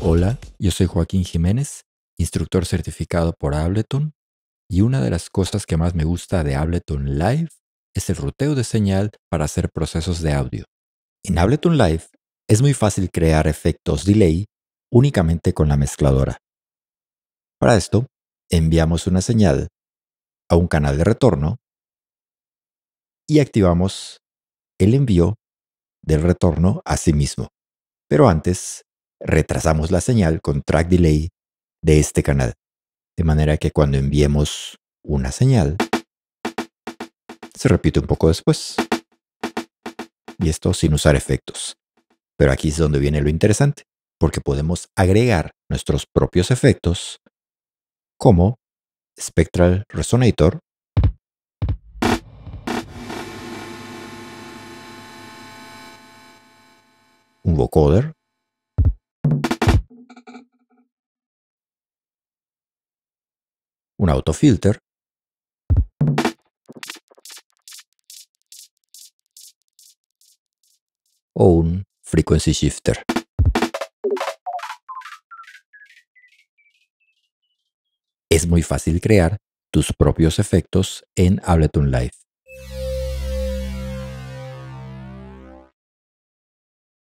Hola, yo soy Joaquín Jiménez, instructor certificado por Ableton, y una de las cosas que más me gusta de Ableton Live es el ruteo de señal para hacer procesos de audio. En Ableton Live es muy fácil crear efectos delay únicamente con la mezcladora. Para esto, enviamos una señal a un canal de retorno y activamos el envío del retorno a sí mismo. Pero antes, retrasamos la señal con track delay de este canal. De manera que cuando enviemos una señal, se repite un poco después. Y esto sin usar efectos. Pero aquí es donde viene lo interesante, porque podemos agregar nuestros propios efectos como Spectral Resonator, un vocoder, un autofilter o un frequency shifter. Es muy fácil crear tus propios efectos en Ableton Live.